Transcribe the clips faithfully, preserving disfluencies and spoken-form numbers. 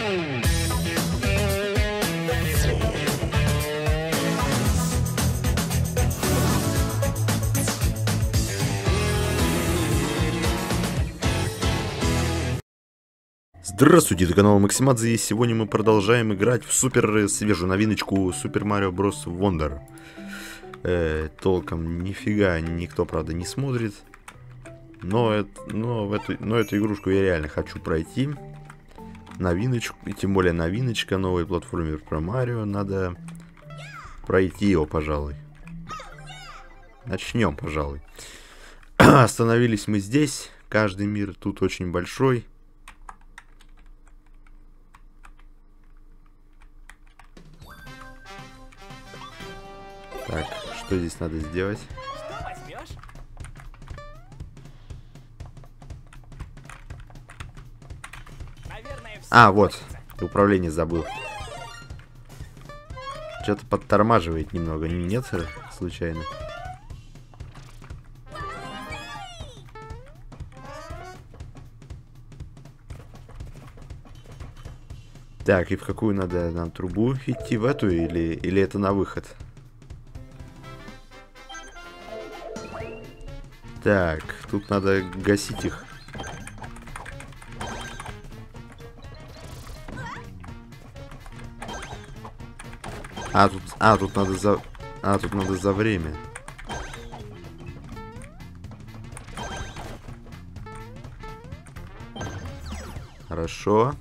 Здравствуйте, это канал Максимадзе, и сегодня мы продолжаем играть в супер свежую новиночку Super Mario Bros. Wonder. Э, толком нифига никто, правда, не смотрит. Но, это, но, в эту, но эту игрушку я реально хочу пройти. Новиночку, и тем более новиночка, новый платформер про Марио. Надо пройти его, пожалуй. Начнем, пожалуй. Остановились мы здесь. Каждый мир тут очень большой. Так, что здесь надо сделать? Что возьмешь? Наверное, все А, вот, хочется. управление забыл. Что-то подтормаживает немного, нет, случайно? Так, и в какую надо нам трубу идти? В эту или, или это на выход? Так, тут надо гасить их. А, тут, а, тут надо за... А, тут надо за время. Хорошо.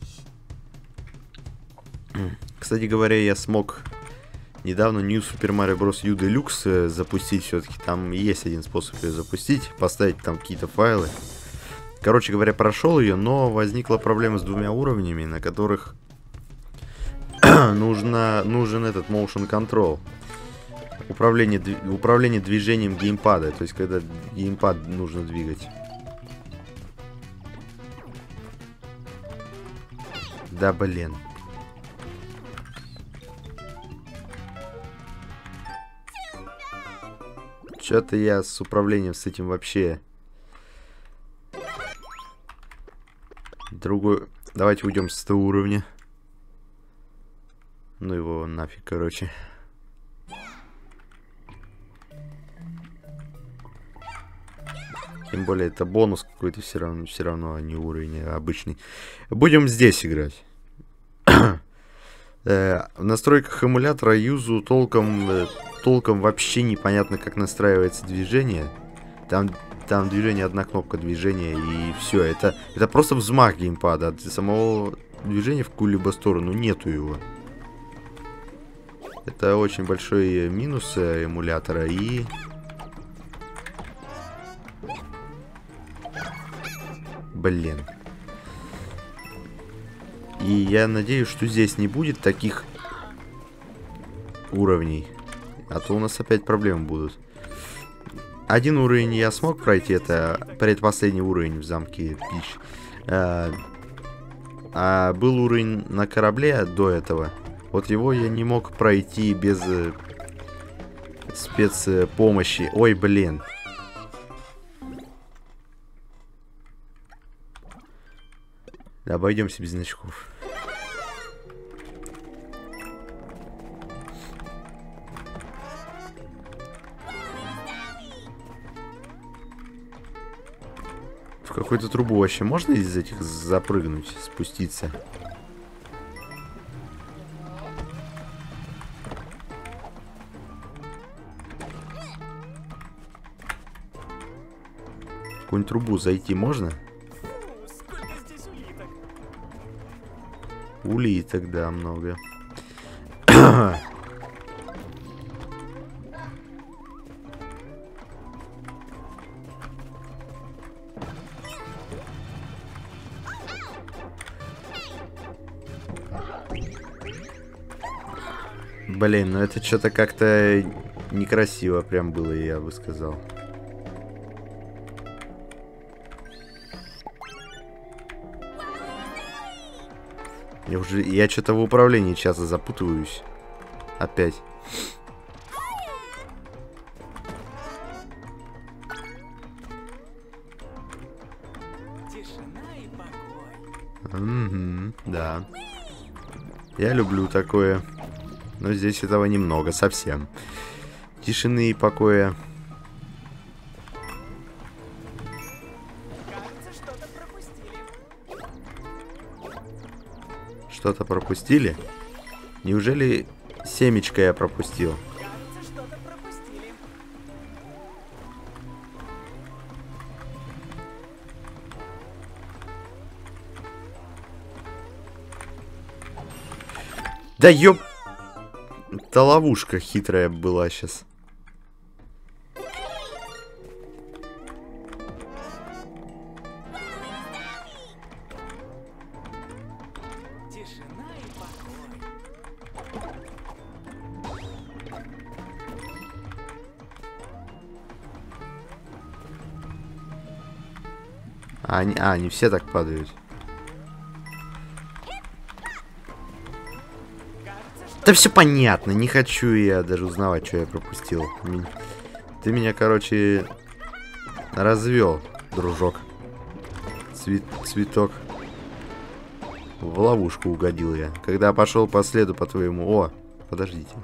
Кстати говоря, я смог недавно New Super Mario Bros. U Deluxe запустить все-таки. Там есть один способ ее запустить. Поставить там какие-то файлы. Короче говоря, прошел ее, но возникла проблема с двумя уровнями, на которых нужно, нужен этот motion control. Управление, управление движением геймпада. То есть, когда геймпад нужно двигать. Да, блин. Что-то я с управлением с этим вообще... Другой... Давайте уйдем с этого уровня. Ну его нафиг, короче. Тем более это бонус какой-то все равно, все равно, а не уровень, а обычный. Будем здесь играть. В настройках эмулятора юзу толком... Толком вообще непонятно, как настраивается движение. Там, там движение, одна кнопка движения, и все. Это, это просто взмах геймпада. От самого движения в какую-либо сторону нету его. Это очень большой минус эмулятора. И... Блин. И я надеюсь, что здесь не будет таких уровней. А то у нас опять проблемы будут. Один уровень я смог пройти, это предпоследний уровень в замке Пич. А, а был уровень на корабле до этого. Вот его я не мог пройти без э, спецпомощи. Ой, блин. Обойдемся без значков. В какую-то трубу вообще можно из этих запрыгнуть, спуститься? В какую-нибудь трубу зайти можно? Фу, сколько здесь улиток. Улиток, да, много. Блин, ну это что-то как-то некрасиво прям было, я бы сказал. Я уже, я что-то в управлении часто запутываюсь. Опять. Тишина и покой. Угу. Да. Я люблю такое. Но здесь этого немного, совсем. Тишины и покоя. Кажется, что-то пропустили. Что-то пропустили? Неужели семечко я пропустил? Кажется, что-то пропустили. Да ёп... Это ловушка хитрая была сейчас. Тишина и покой. А, они, а, они все так падают. Да все понятно, не хочу я даже узнавать, что я пропустил. Ми- Ты меня, короче, развел, дружок. Цвет, цветок. В ловушку угодил я. Когда пошел по следу по твоему... О, подождите.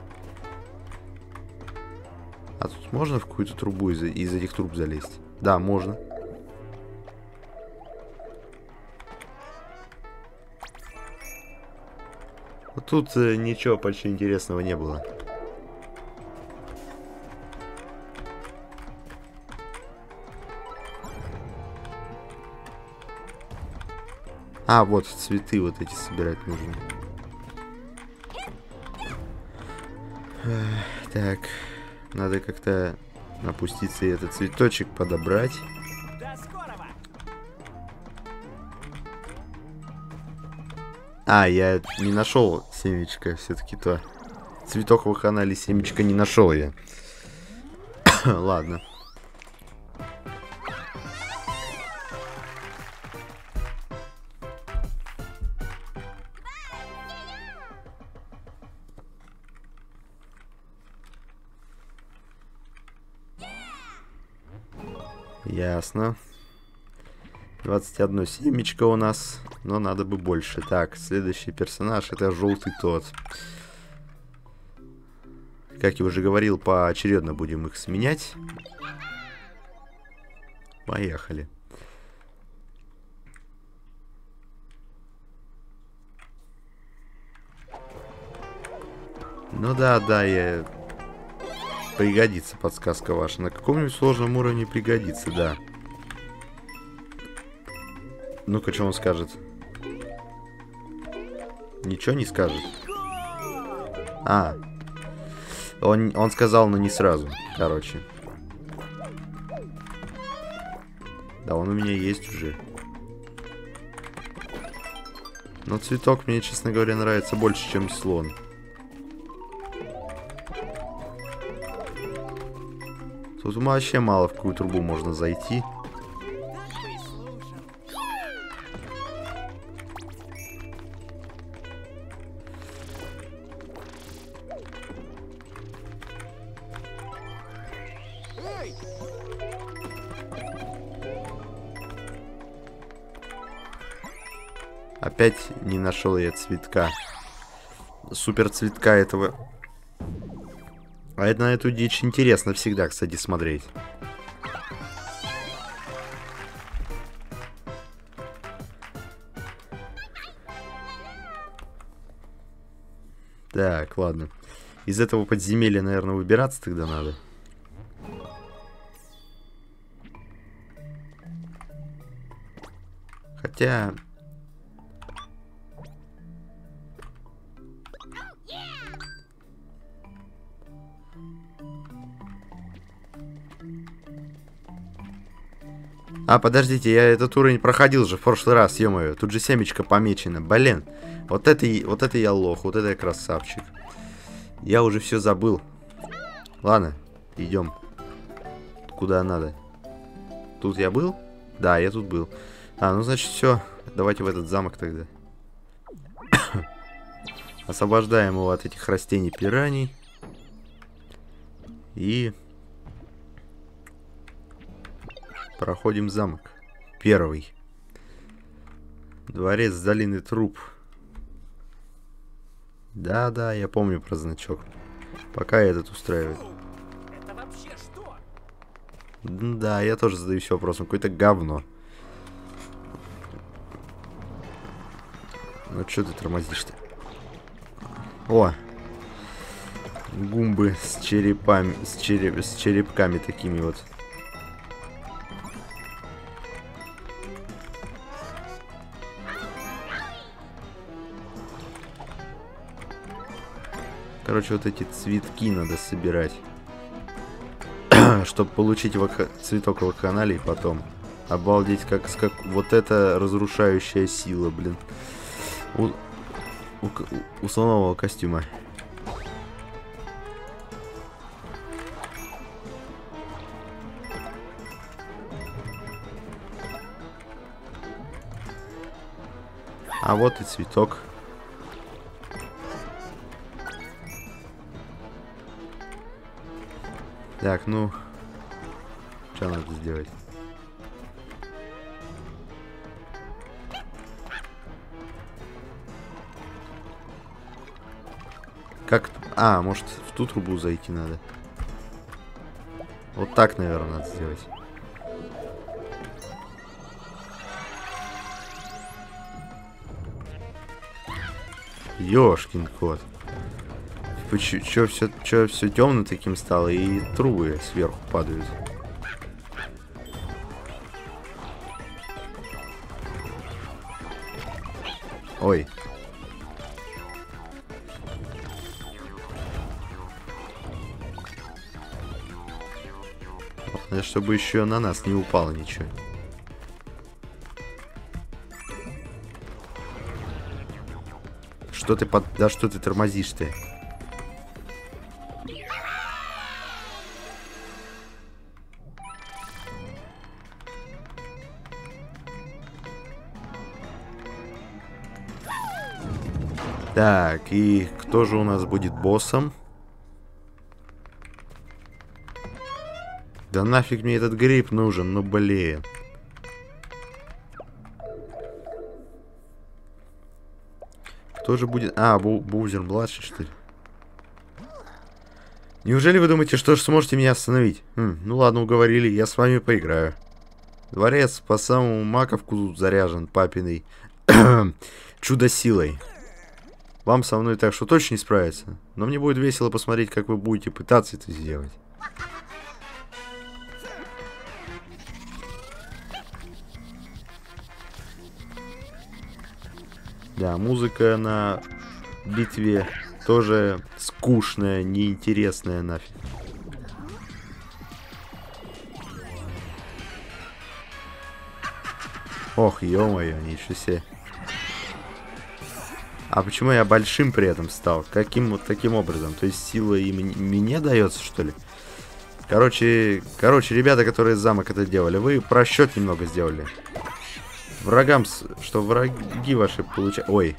А тут можно в какую-то трубу из, из этих труб залезть? Да, можно. Тут э, ничего почти интересного не было. А, вот цветы вот эти собирать нужно. Эх, так, надо как-то опуститься и этот цветочек подобрать. До скорого. А, я не нашел семечко, все-таки то. Цветок в канале, семечко не нашел я. Ладно. Ясно. двадцать одно семечко у нас, но надо бы больше. Так, следующий персонаж — это желтый тот. Как я уже говорил, поочередно будем их сменять. Поехали. Ну да, да, я... Пригодится подсказка ваша. На каком-нибудь сложном уровне пригодится, да. Ну-ка, что он скажет? Ничего не скажет. А. Он, он сказал, но не сразу. Короче. Да, он у меня есть уже. Но цветок мне, честно говоря, нравится больше, чем слон. Тут вообще мало в какую трубу можно зайти. Эй! Опять не нашел я цветка. Супер цветка этого. А это на эту дичь интересно всегда, кстати, смотреть. Так, ладно. Из этого подземелья, наверное, выбираться тогда надо. Хотя... А, подождите, я этот уровень проходил же в прошлый раз, ё-моё. Тут же семечко помечено. Блин, вот это, вот это я лох, вот это я красавчик. Я уже все забыл. Ладно, идем. Куда надо? Тут я был? Да, я тут был. А, ну значит все. Давайте в этот замок тогда. Освобождаем его от этих растений пираний. И... проходим замок. Первый. Дворец долины труб. Да-да, я помню про значок. Пока этот устраивает. Это вообще что? Да, я тоже задаюсь вопросом. Какое-то говно. Ну что ты тормозишь-то? О! Гумбы с черепами, с, череп, с черепками такими вот. Короче, вот эти цветки надо собирать. Чтобы получить вака... цветок вакханалии потом. Обалдеть, как, как вот это разрушающая сила, блин. У, у, у слонового костюма. А вот и цветок. Так, ну, что надо сделать? Как? А, может, в ту трубу зайти надо? Вот так, наверное, надо сделать. Ёшкин кот. Чё все, чё все темно таким стало, и трубы сверху падают. Ой. Надо, чтобы еще на нас не упало ничего. Что ты под... Да что ты тормозишь ты? Так, и кто же у нас будет боссом? Да нафиг мне этот гриб нужен, ну блин. Кто же будет... А, Бу Бузер младший, что ли? Неужели вы думаете, что ж сможете меня остановить? Хм, ну ладно, уговорили, я с вами поиграю. Дворец по самому маковку тут заряжен папиной чудо-силой. Вам со мной так что точно не справиться. Но мне будет весело посмотреть, как вы будете пытаться это сделать. Да, музыка на битве тоже скучная, неинтересная нафиг. Ох, ё-моё, ничего себе. А почему я большим при этом стал? Каким вот таким образом? То есть сила и мне дается, что ли? Короче, короче, ребята, которые замок это делали, вы просчет немного сделали. Врагам, что враги ваши получают... Ой.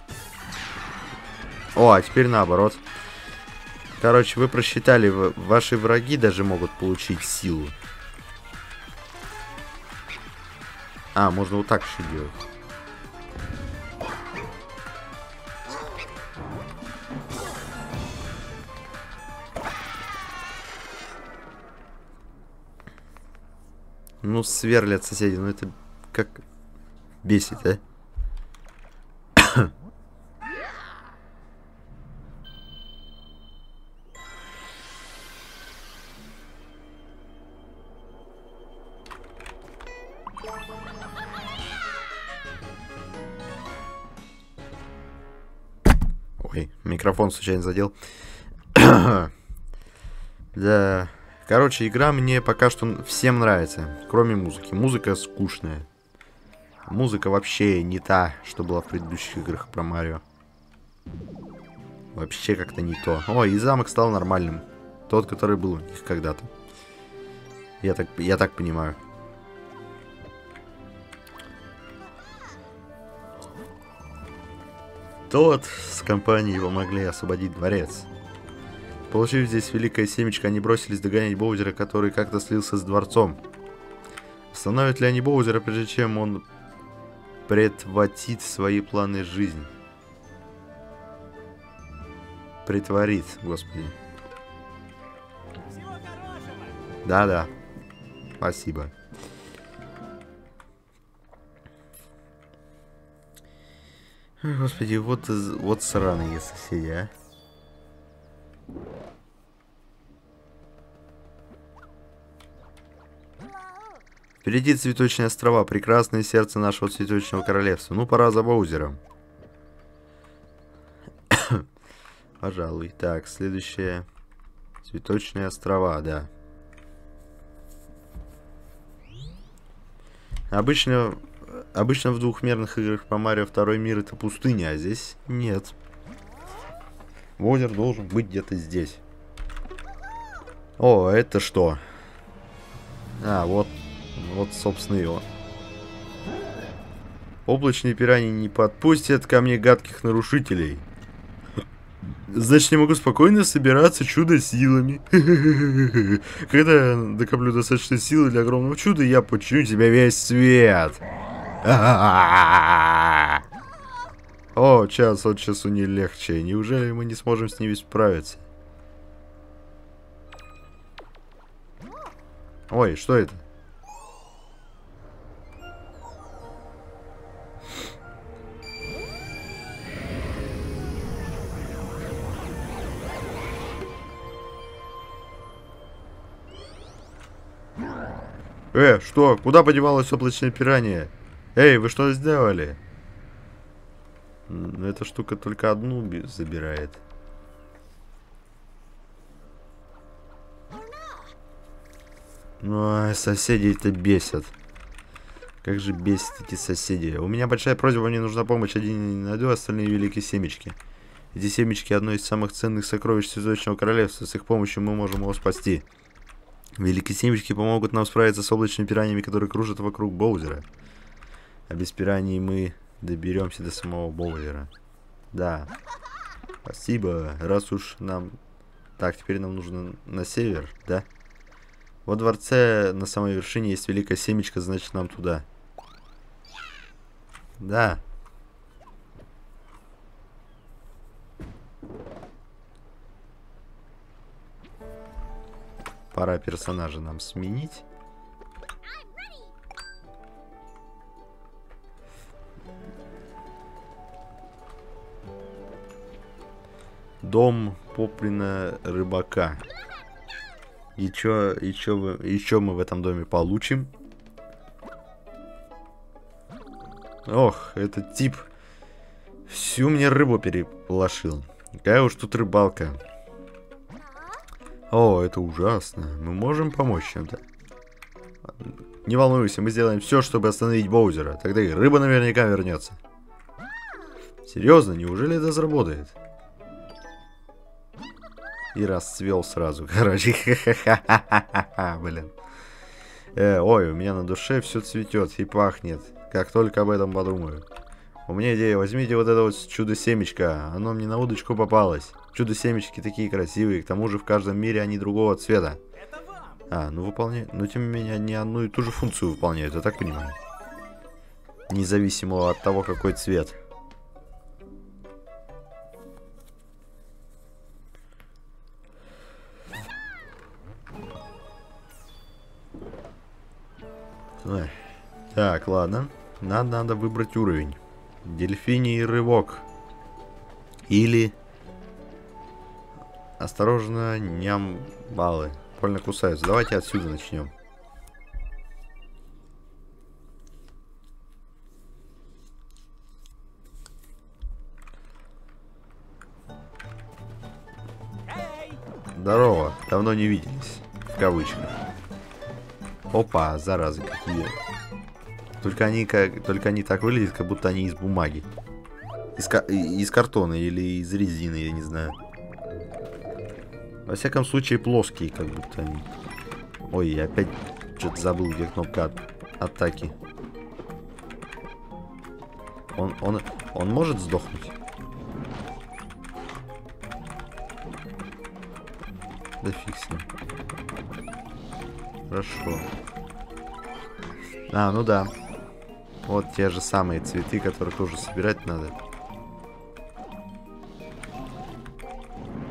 О, а теперь наоборот. Короче, вы просчитали, ваши враги даже могут получить силу. А, можно вот так еще делать. Ну, сверлят соседи, ну это как бесит, а? Ой, микрофон случайно задел. Да. Короче, игра мне пока что всем нравится, кроме музыки. Музыка скучная. Музыка вообще не та, что была в предыдущих играх про Марио. Вообще как-то не то. О, и замок стал нормальным. Тот, который был у них когда-то. Я так, я так понимаю. Тот с компанией помогли освободить дворец. Получив здесь великое семечко, они бросились догонять Боузера, который как-то слился с дворцом. Остановят ли они Боузера, прежде чем он предватит свои планы в жизнь? притворит, господи. Всего хорошего. Да-да. Спасибо. Ой, господи, вот, вот сраные соседи, а. Впереди цветочные острова, прекрасное сердце нашего цветочного королевства. Ну, пора за Боузером. Пожалуй. Так, следующее. Цветочные острова, да. Обычно, обычно в двухмерных играх по Марио второй мир это пустыня, а здесь нет. Боузер должен быть где-то здесь. О, это что? А, вот. Вот, собственно, его. Облачные пираньи не подпустят ко мне гадких нарушителей. Значит, я могу спокойно собираться чудо-силами. Когда я накоплю достаточно силы для огромного чуда, я подчиню тебе весь свет. О, час от часу не легче. Неужели мы не сможем с ними справиться? Ой, что это? Э, что? Куда подевалось облачное пиранье? Эй, вы что сделали? Эта штука только одну забирает. Ой, соседи-то бесят. Как же бесят эти соседи. У меня большая просьба, мне нужна помощь. Один не найду, остальные великие семечки. Эти семечки одно из самых ценных сокровищ Цветочного Королевства. С их помощью мы можем его спасти. Великие семечки помогут нам справиться с облачными пираньями, которые кружат вокруг Боузера. А без пираний мы доберемся до самого Боузера. Да. Спасибо. Раз уж нам... Так, теперь нам нужно на север, да? Во дворце на самой вершине есть великая семечка, значит нам туда. Да. Пора персонажа нам сменить. Дом Поплина рыбака. И чё, и чё, вы, и чё мы в этом доме получим? Ох, этот тип всю мне рыбу переполошил. Какая уж тут рыбалка. О, это ужасно. Мы можем помочь чем-то? Не волнуйся, мы сделаем все, чтобы остановить Боузера. Тогда и рыба наверняка вернется. Серьезно, неужели это сработает? И расцвел сразу, короче. Блин. Э, ой, у меня на душе все цветет и пахнет. Как только об этом подумаю. У меня идея, возьмите вот это вот чудо-семечко. Оно мне на удочку попалось. Чудо-семечки такие красивые, к тому же в каждом мире они другого цвета. Это вам. А, ну выполняют. Но тем не менее, они одну и ту же функцию выполняют, я так понимаю. Независимо от того, какой цвет. Ой. Так, ладно. Надо, надо выбрать уровень. Дельфиний рывок. Или... Осторожно, ням-балы. Больно кусаются. Давайте отсюда начнем. Эй! Здорово. Давно не виделись. В кавычках. Опа, заразы какие. Только они, как, только они так выглядят, как будто они из бумаги. Из, из картона или из резины, я не знаю. Во всяком случае, плоские, как будто они. Ой, я опять что-то забыл, где кнопка от атаки. Он, он, он может сдохнуть? Да фиг с ним. Хорошо. А, ну да. Вот те же самые цветы, которые тоже собирать надо.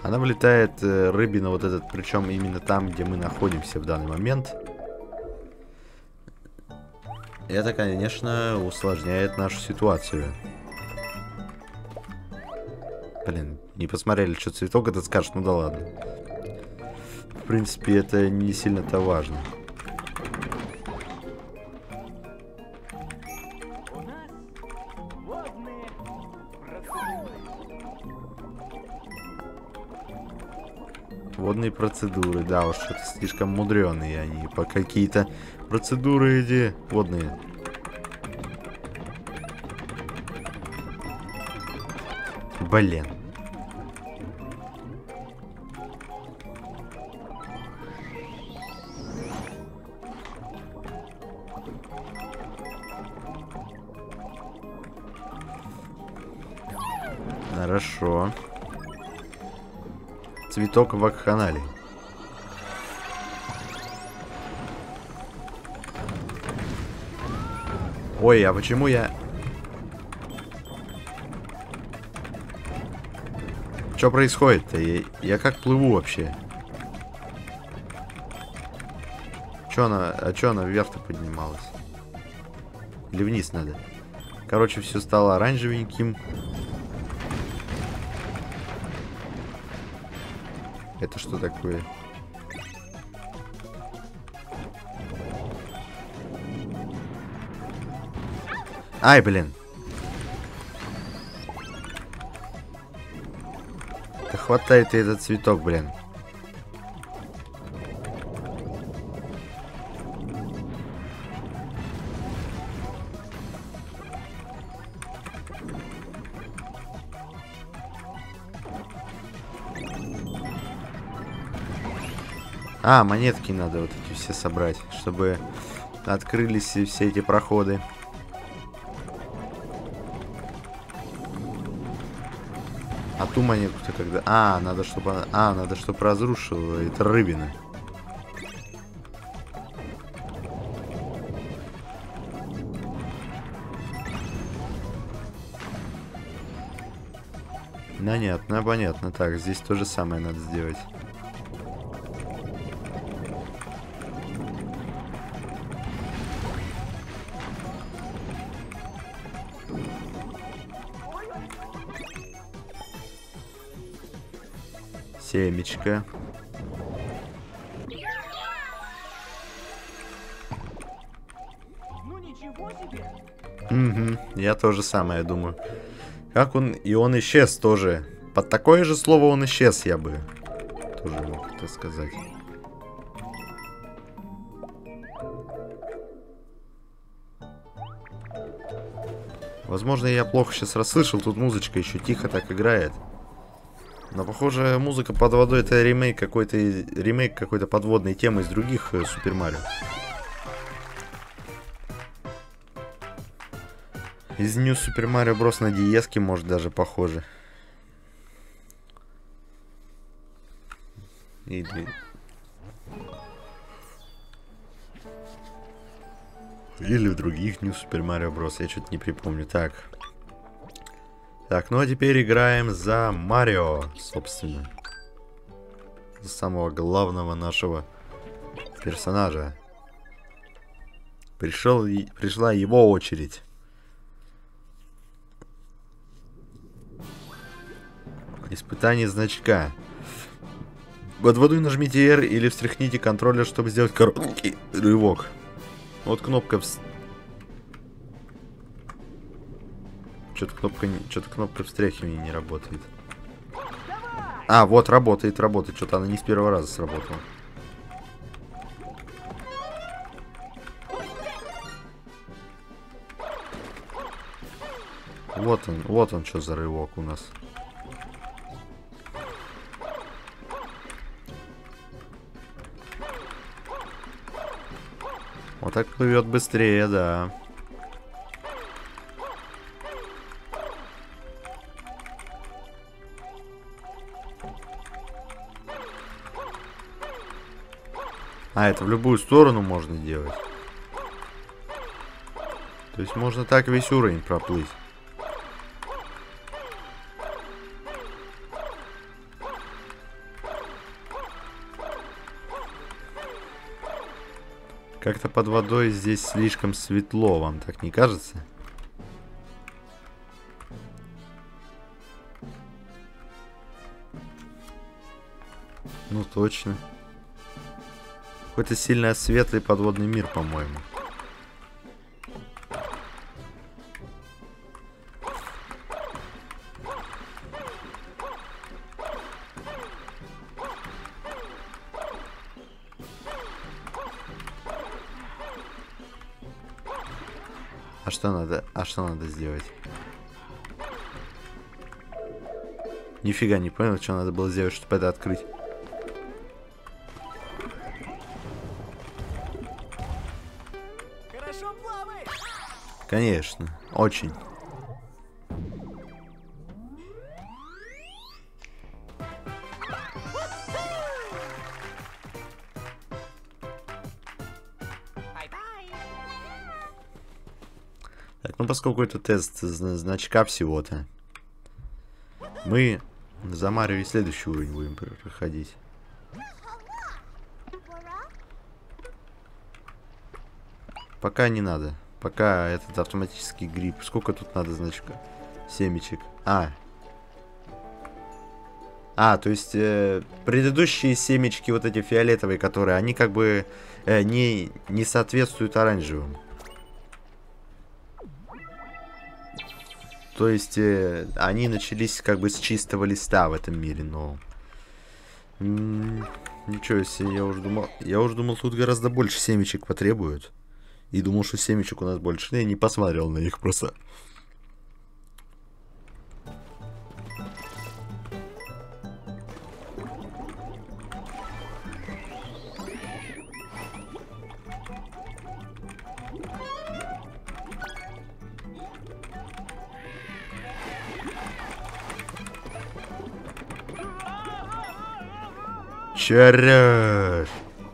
Она вылетает э, рыбина вот этот, причем именно там, где мы находимся в данный момент. Это, конечно, усложняет нашу ситуацию. Блин, не посмотрели, что цветок этот скажет, ну да ладно. В принципе, это не сильно-то важно. У нас водные процедуры. Водные процедуры, да, уж что-то слишком мудреные они. По какие-то процедуры эти водные. Блин. Хорошо. Цветок вакханалии. Ой, а почему я... Что происходит-то? Я, я как плыву вообще? Чё она... А чё она вверх-то поднималась? Или вниз надо? Короче, все стало оранжевеньким. Это что такое? Ай, блин. Да хватает и этот цветок, блин. А, монетки надо вот эти все собрать, чтобы открылись все эти проходы. А ту монетку-то когда... А, надо, чтобы она... А, надо, чтобы разрушила. Это рыбина. Понятно, понятно. Так, здесь то же самое надо сделать. Семечко. Ну ничего себе! Угу, я тоже самое думаю. Как он... И он исчез тоже. Под такое же слово он исчез, я бы тоже мог это сказать. Возможно, я плохо сейчас расслышал. Тут музычка еще тихо так играет. Но, похоже, музыка под водой — это ремейк какой-то ремейк какой-то подводной темы из других э, Супер Марио. Из New Super Mario Bros. На диеске, может, даже похоже. Или... Или в других New Super Mario Bros. Я что-то не припомню. Так. Так, ну а теперь играем за Марио, собственно. За самого главного нашего персонажа. Пришел, пришла его очередь. Испытание значка. Под водой нажмите R или встряхните контроллер, чтобы сделать короткий рывок. Вот кнопка... В... Что-то кнопка, что-то кнопка встряхивания не работает. А, вот, работает, работает. Что-то она не с первого раза сработала. Вот он, вот он, что за рывок у нас. Вот так плывет быстрее, да. А, это в любую сторону можно делать. То есть можно так весь уровень проплыть. Как-то под водой здесь слишком светло, вам так не кажется? Ну точно. Какой-то сильно светлый подводный мир, по-моему. А что надо? А что надо сделать? Нифига не понял, что надо было сделать, чтобы это открыть. Хорошо плавай! Конечно, очень. Так, ну поскольку это тест зна- значка всего-то, мы за Марио и следующий уровень будем проходить. Пока не надо. Пока этот автоматический гриб. Сколько тут надо значка? Семечек. А. А, то есть э, предыдущие семечки, вот эти фиолетовые, которые, они как бы э, не, не соответствуют оранжевым. То есть э, они начались как бы с чистого листа в этом мире, но... М-м, ничего себе, я уже думал... Я уже думал, тут гораздо больше семечек потребуют. И думал, что семечек у нас больше. Но я не посмотрел на них просто. Череш!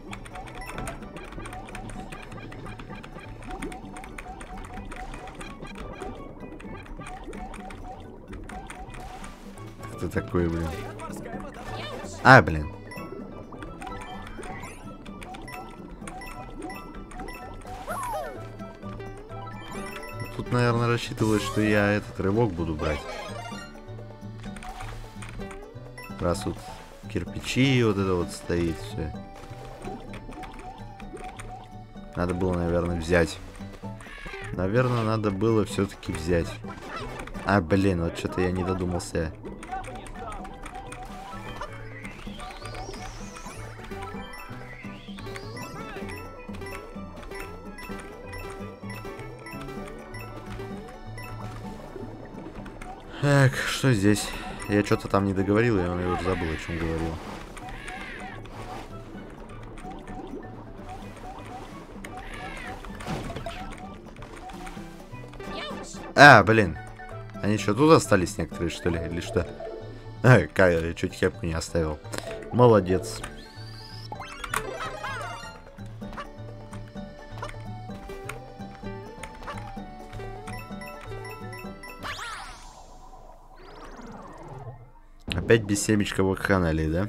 Кто такой, блин? А, блин. Тут, наверное, рассчитывалось, что я этот рывок буду брать. Раз тут кирпичи вот это вот стоит, все. Надо было, наверное, взять. Наверное, надо было все-таки взять. А, блин, вот что-то я не додумался. Так, что здесь? Я что-то там не договорил, и он уже забыл, о чем говорил. А, блин. Они что, тут остались некоторые, что ли? Или что? А, как, чуть кепку не оставил. Молодец. Опять без семечка вакханалии, да?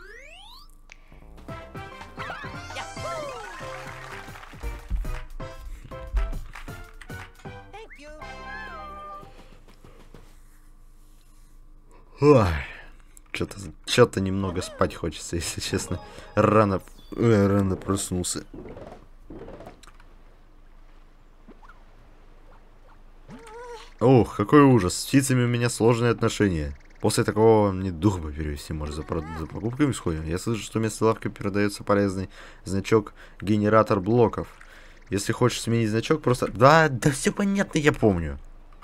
Ой, что-то что-то немного спать хочется, если честно. Рано, э, рано проснулся. Ох, какой ужас. С птицами у меня сложные отношения. После такого мне дух бы перевести, может, за, за покупками сходим. Я слышу, что вместо лавки передается полезный значок генератор блоков. Если хочешь сменить значок, просто... Да, да все понятно, я помню.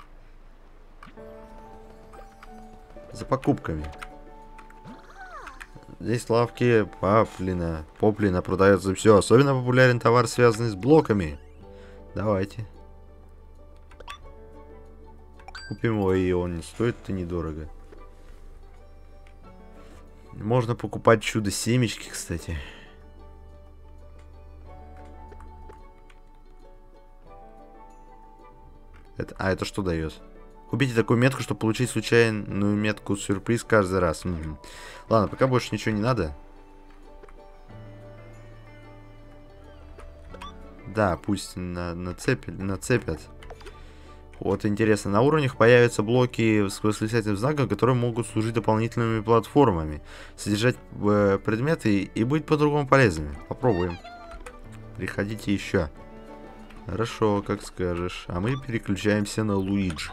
За покупками. Здесь лавки Паплина, Поплина продается все. Особенно популярен товар, связанный с блоками. Давайте. Купим его, и он не стоит-то недорого. Можно покупать чудо-семечки, кстати. Это, а это что дает? Купите такую метку, чтобы получить случайную метку-сюрприз каждый раз. Угу. Ладно, пока больше ничего не надо. Да, пусть на, нацепят, нацепят. Вот интересно, на уровнях появятся блоки с восклицательным знаком, которые могут служить дополнительными платформами, содержать э, предметы и быть по-другому полезными. Попробуем. Приходите еще. Хорошо, как скажешь. А мы переключаемся на Луиджи.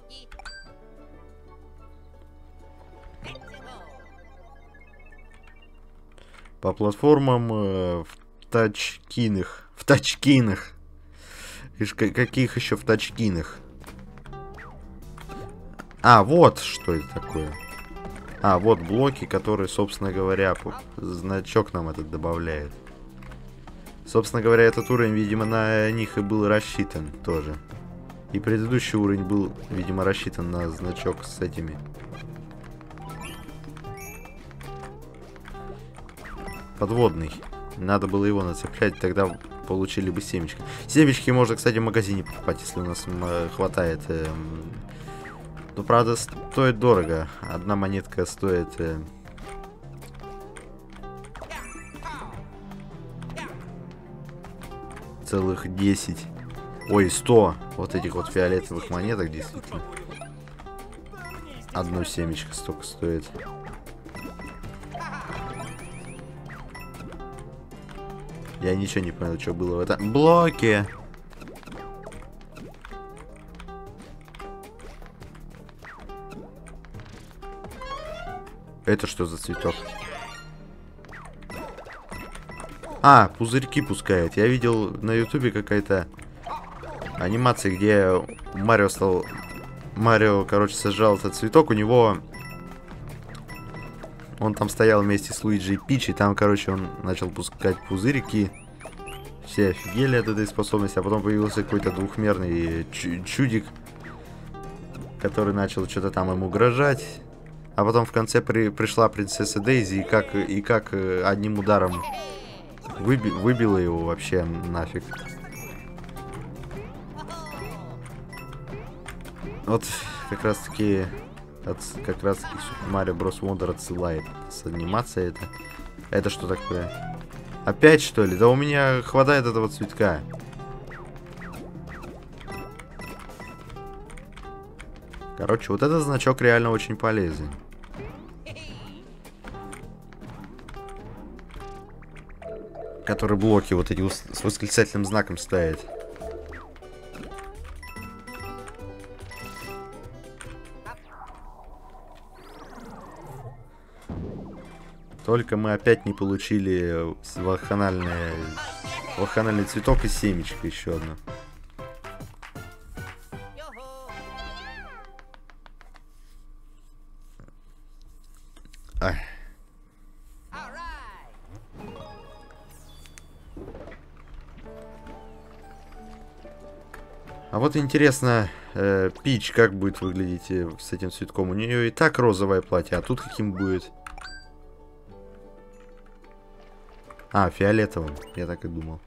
По платформам э, в тачкинах. В тачкинах. Ишь, каких еще в тачкинах? А, вот что это такое. А, вот блоки, которые, собственно говоря, значок нам этот добавляет. Собственно говоря, этот уровень, видимо, на них и был рассчитан тоже. И предыдущий уровень был, видимо, рассчитан на значок с этими. Подводный. Надо было его нацеплять, тогда получили бы семечки. Семечки можно, кстати, в магазине покупать, если у нас хватает. Эм... Ну, правда, стоит дорого. Одна монетка стоит... Э... целых десять. Ой, сто. Вот этих вот фиолетовых монеток, действительно. Одно семечко столько стоит. Я ничего не понял, что было в этом. Блоки! Это что за цветок? А, пузырьки пускает. Я видел на ютубе какая-то анимация, где Марио стал... Марио, короче, сожрал этот цветок. У него... Он там стоял вместе с Луиджи и Пич, и там, короче, он начал пускать пузырики. Все офигели от этой способности, а потом появился какой-то двухмерный чудик, который начал что-то там ему угрожать. А потом в конце при, пришла принцесса Дейзи и как, и как одним ударом выби, выбила его вообще нафиг. Вот как раз таки, от, как раз таки Super Mario Bros. Wonder отсылает с анимацией это. Это что такое? Опять что ли? Да у меня хватает этого цветка. Короче, вот этот значок реально очень полезен. Который блоки вот эти с восклицательным знаком ставит. Только мы опять не получили вакханальный, вакханальный цветок и семечко еще одно. Ай. А вот интересно, э, Пич как будет выглядеть э, с этим цветком. У нее и так розовое платье, а тут каким будет? А, фиолетовым, я так и думал.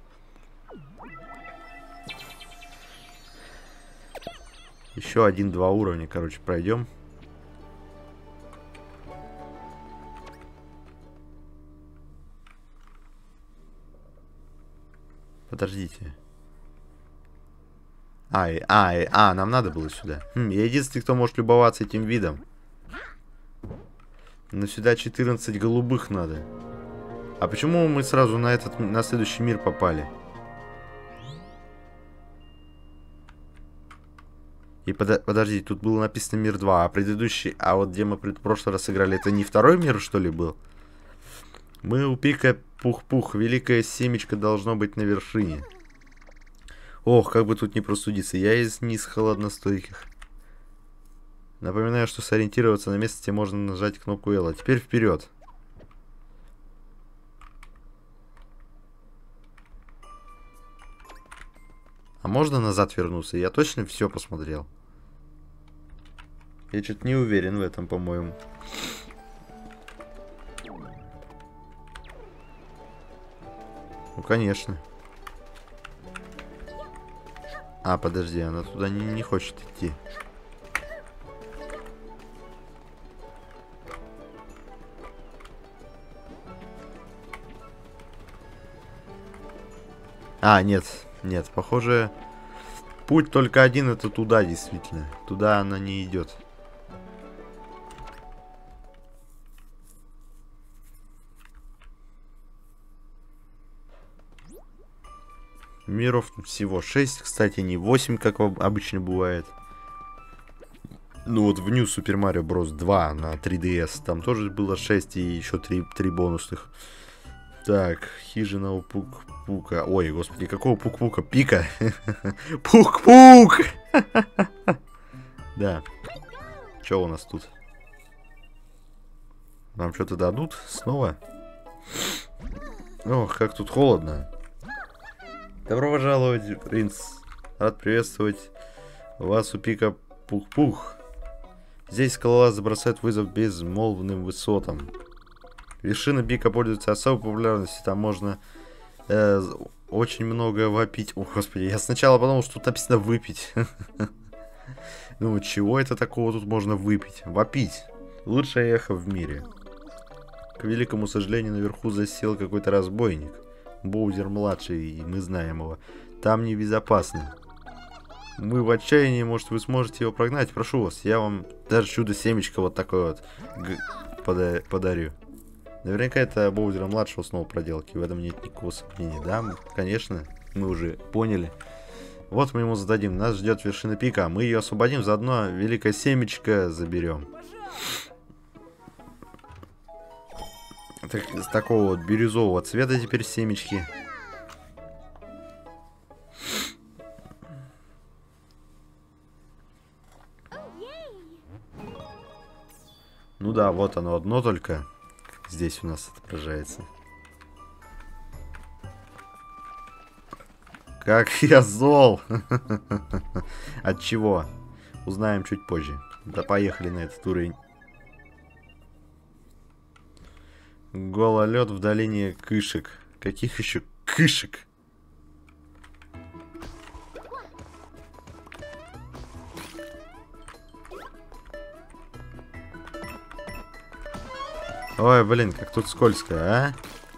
Еще один-два уровня, короче, пройдем. Подождите. Ай, ай, а, нам надо было сюда. Хм, я единственный, кто может любоваться этим видом. Но сюда четырнадцать голубых надо. А почему мы сразу на этот, на следующий мир попали? И под, подожди, тут было написано мир два, а предыдущий, а вот где мы в прошлый раз сыграли, это не второй мир, что ли, был? Мы у пика пух-пух, великое семечко должно быть на вершине. Ох, как бы тут не простудиться, я из не из холодностойких. Напоминаю, что сориентироваться на месте можно нажать кнопку L. А теперь вперед. А можно назад вернуться? Я точно все посмотрел. Я что-то не уверен в этом, по-моему. Ну, конечно. А, подожди, она туда не, не хочет идти. А, нет. Нет, похоже, путь только один, это туда, действительно. Туда она не идет. Миров тут всего шесть, кстати, не восемь, как обычно бывает. Ну вот в New Super Mario Bros. два на три ди эс там тоже было шесть и еще три, три бонусных. Так, хижина у Пук-Пука. Ой, господи, какого Пук-Пука? Пика! Пук-Пук! Да. Что у нас тут? Нам что-то дадут снова? Ох, как тут холодно. Добро пожаловать, принц. Рад приветствовать вас у пика Пух-Пух. Здесь скалолазы бросают вызов безмолвным высотам. Вершина пика пользуется особой популярностью. Там можно э, очень много вопить. О, господи, я сначала подумал, что тут написано выпить. Ну, чего это такого тут можно выпить? Вопить. Лучшее эхо в мире. К великому сожалению, наверху засел какой-то разбойник. Боузер-младший, и мы знаем его. Там небезопасно. Мы в отчаянии, может, вы сможете его прогнать? Прошу вас, я вам даже чудо-семечко вот такое вот пода подарю. Наверняка это Боузера-младшего снова проделки, в этом нет никакого сомнения. Да, конечно, мы уже поняли. Вот мы ему зададим. Нас ждет вершина пика, а мы ее освободим, заодно великое семечко заберем. Так, с такого вот бирюзового цвета теперь семечки. Ну да, вот оно одно только. Здесь у нас отображается. Как я зол! От чего? Узнаем чуть позже. Да поехали на этот уровень. Гололед в долине Кышек. Каких еще Кышек? Ой, блин, как тут скользко, а?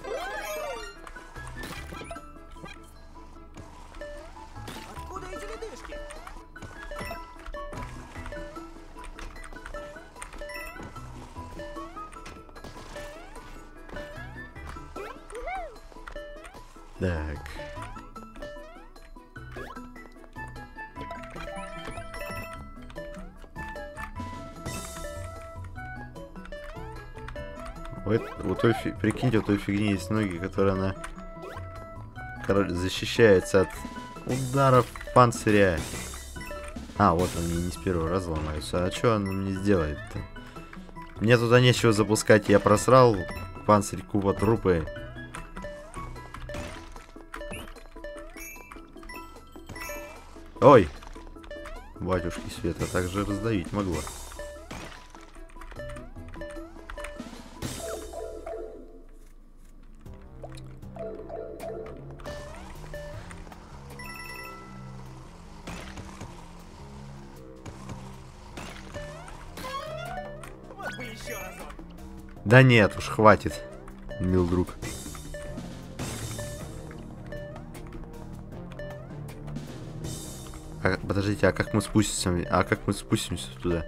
Откуда эти ледышки? Так. Вот, у той, прикиньте, у той фигни есть ноги, которые она, короче, защищается от ударов панциря. А, вот они не с первого раза ломаются. А что она мне сделает-то? Мне туда нечего запускать. Я просрал панцирь куба трупы. Ой! Батюшки света, так же раздавить могла. Вот бы еще разок. Да нет уж, хватит, мил друг. А, подождите, а как мы спустимся? А как мы спустимся туда?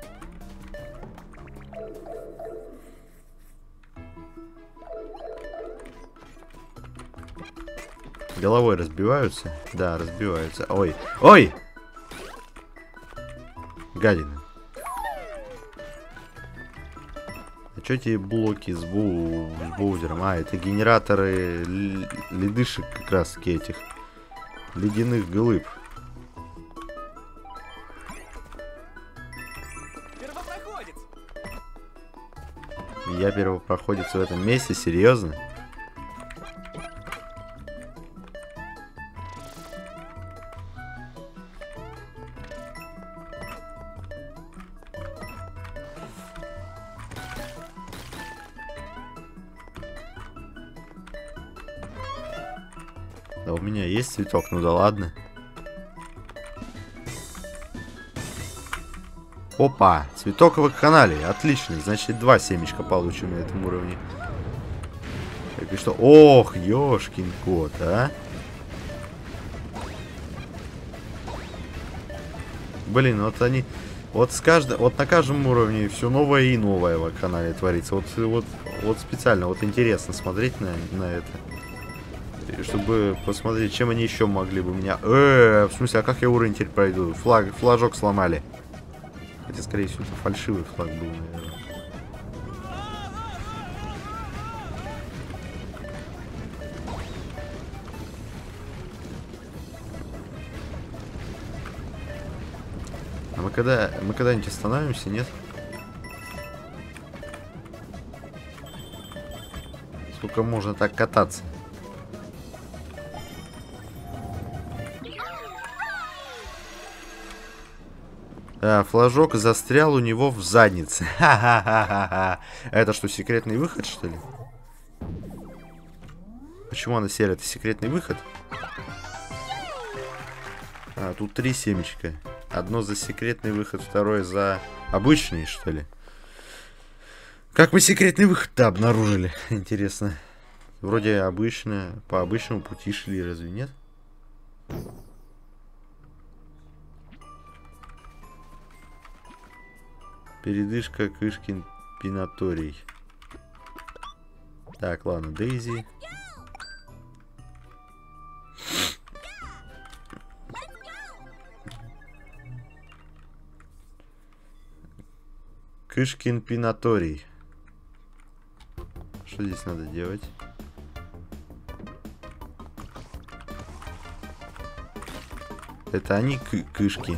Головой разбиваются? Да, разбиваются. Ой! Ой! Гадина. А чё эти блоки с, бу... с боузером? А, это генераторы ледышек как раз таки этих. Ледяных глыб. Первопроходец. Я первопроходец в этом месте? Серьезно? Да у меня есть цветок, ну да ладно. Опа, цветок в канале, отлично, значит два семечка получим на этом уровне. Так и что? Ох, ёшкин кот, а? Блин, вот они... Вот с каждым, вот на каждом уровне все новое и новое в канале творится. Вот, вот, вот специально, вот интересно смотреть на, на это. И чтобы посмотреть, чем они еще могли бы меня... Э, в смысле, а как я уровень теперь пройду? Флаг, флажок сломали. Хотя, скорее всего, это фальшивый флаг был, наверное. А мы когда... Мы когда-нибудь остановимся, нет? Сколько можно так кататься? А, флажок застрял у него в заднице. Ха-ха-ха-ха-ха. Это что, секретный выход, что ли? Почему она серая? Это секретный выход? А, тут три семечка. Одно за секретный выход, второе за обычный, что ли? Как мы секретный выход-то обнаружили? Интересно. Вроде обычно, по обычному пути шли, разве нет? Передышка, Кышкин пинаторий. Так, ладно, Дейзи. Кышкин пинаторий. Что здесь надо делать? Это они кышки.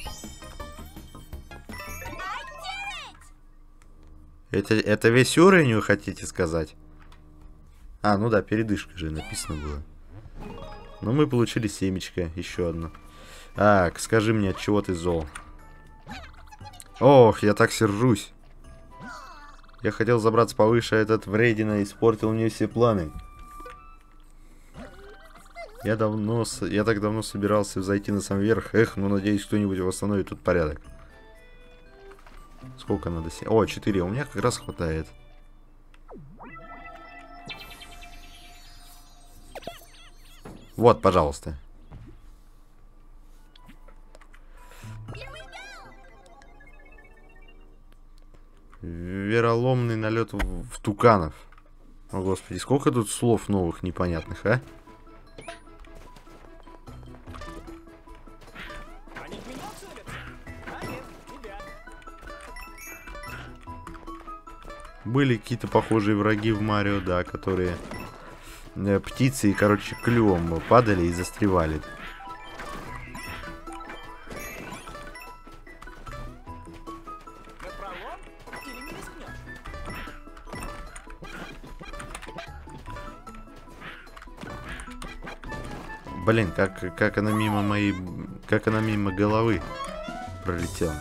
Это, это весь уровень, вы хотите сказать? А, ну да, передышка же написано было. Но мы получили семечко, еще одно. Так, скажи мне, от чего ты зол? Ох, я так сержусь. Я хотел забраться повыше, а этот вредина испортил мне все планы. Я давно, я так давно собирался зайти на сам верх. Эх, ну надеюсь, кто-нибудь восстановит тут порядок. Сколько надо? О, четыре. У меня как раз хватает. Вот, пожалуйста. Вероломный налет в, в туканов. О, господи, сколько тут слов новых непонятных, а? Они в меня целятся? А нет, тебя. Были какие-то похожие враги в Марио, да, которые э, птицы и, короче, клювом падали и застревали. Напролом? Или не рискнешь? Блин, как, как она мимо моей... Как она мимо головы пролетела.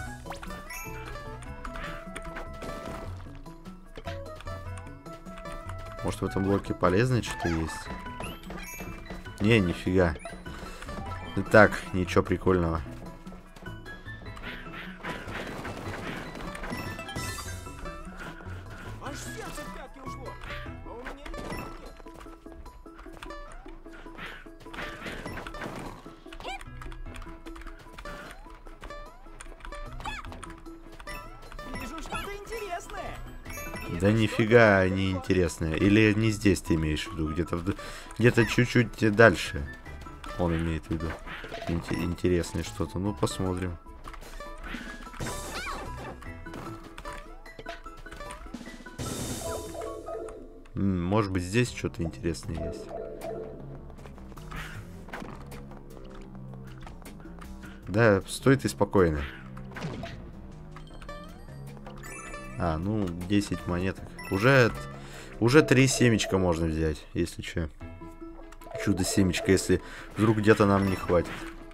Может, в этом блоке полезное что-то есть? Не, нифига. Так, ничего прикольного. Аж сердце в пятки ушло. А у меня ничего нет. Вижу что-то интересное. Да нифига не интересное. Или не здесь ты имеешь в виду? Где-то где-то чуть-чуть дальше. Он имеет в виду. Инте интересное что-то. Ну, посмотрим. М, может быть, здесь что-то интересное есть. Да, стой ты спокойно. А, ну, десять монеток. Уже, уже три семечка можно взять, если что. Чудо-семечко, если вдруг где-то нам не хватит.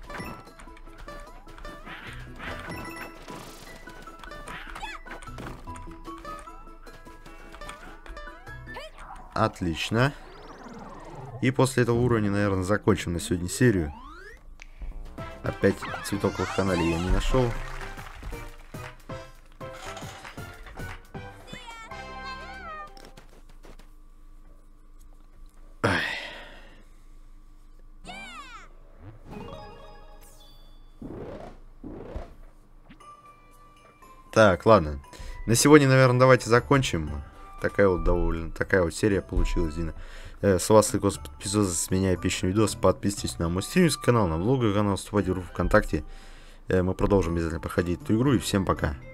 Отлично. И после этого уровня, наверное, закончим на сегодня серию. Опять цветок в канале я не нашел. Так, ладно. На сегодня, наверное, давайте закончим. Такая вот довольно, такая вот серия получилась, Дина. Э, с вас лайкос, подписывайтесь, с меня эпичный видос, подписывайтесь на мой стримский канал, на блоговый канал, вступайте в группу ВКонтакте. Э, мы продолжим обязательно проходить эту игру, и всем пока.